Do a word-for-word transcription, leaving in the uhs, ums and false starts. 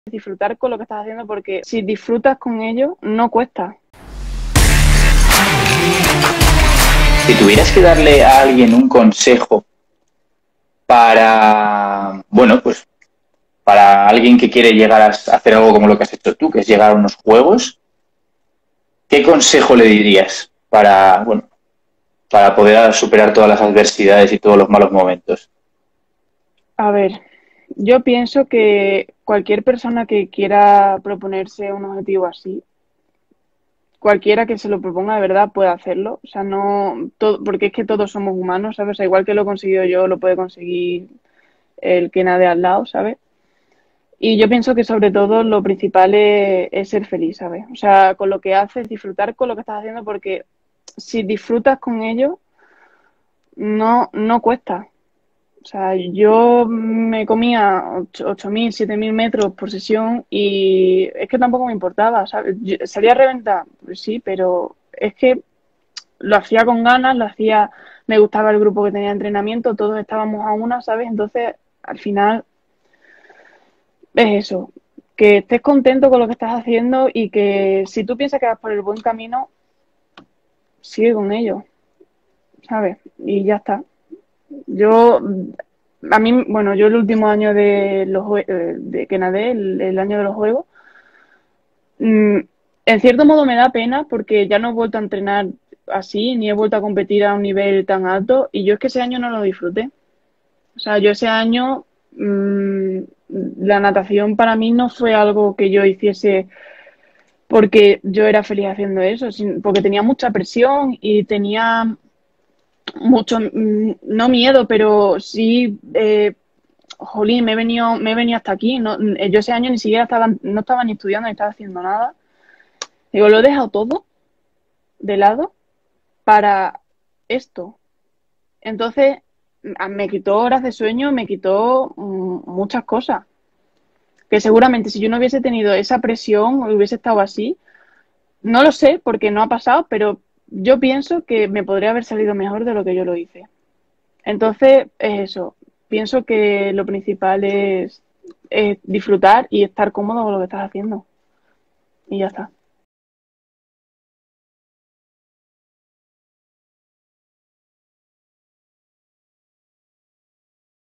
disfrutar con lo que estás haciendo, porque si disfrutas con ello, no cuesta. Si tuvieras que darle a alguien un consejo para, bueno, pues para alguien que quiere llegar a hacer algo como lo que has hecho tú, que es llegar a unos juegos, ¿qué consejo le dirías para, bueno, para poder superar todas las adversidades y todos los malos momentos? A ver, yo pienso que cualquier persona que quiera proponerse un objetivo así, cualquiera que se lo proponga de verdad puede hacerlo. O sea, no, todo, porque es que todos somos humanos, ¿sabes? O sea, igual que lo he conseguido yo, lo puede conseguir el que nadie al lado, ¿sabes? Y yo pienso que sobre todo lo principal es, es ser feliz, ¿sabes? O sea, con lo que haces, disfrutar con lo que estás haciendo, porque si disfrutas con ello, no, no cuesta. O sea, yo me comía ocho mil, siete mil metros por sesión y es que tampoco me importaba, ¿sabes? Yo- ¿salía a reventar? Pues sí, pero es que lo hacía con ganas, lo hacía, me gustaba el grupo que tenía de entrenamiento, todos estábamos a una, ¿sabes? Entonces, al final es eso, que estés contento con lo que estás haciendo y que si tú piensas que vas por el buen camino, sigue con ello, ¿sabes? Y ya está. Yo, a mí, bueno, yo el último año de los jue- eh, de que nadé, el, el año de los juegos, mm, en cierto modo me da pena porque ya no he vuelto a entrenar así, ni he vuelto a competir a un nivel tan alto, y yo es que ese año no lo disfruté. O sea, yo ese año, mm, la natación para mí no fue algo que yo hiciese porque yo era feliz haciendo eso, sin- porque tenía mucha presión y tenía mucho, mm, no miedo, pero sí, eh, jolín, me he venido, me he venido hasta aquí. No, eh, yo ese año ni siquiera estaba, no estaba ni estudiando ni estaba haciendo nada. Digo, lo he dejado todo de lado para esto. Entonces, a- me quitó horas de sueño, me quitó mm, muchas cosas. Que seguramente si yo no hubiese tenido esa presión o hubiese estado así, no lo sé porque no ha pasado, pero yo pienso que me podría haber salido mejor de lo que yo lo hice. Entonces, es eso. Pienso que lo principal es, es disfrutar y estar cómodo con lo que estás haciendo. Y ya está.